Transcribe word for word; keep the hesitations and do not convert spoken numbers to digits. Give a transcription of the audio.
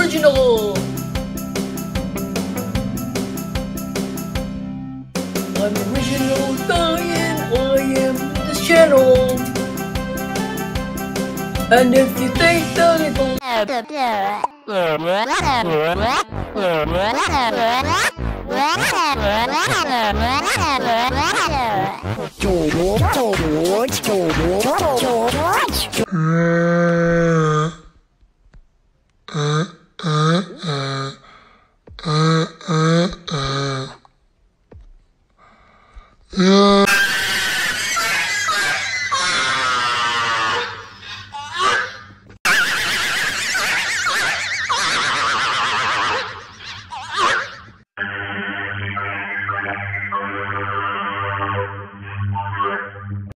original. I'm original Diane, I am this channel. And if you think that it will George, George, George, George, George.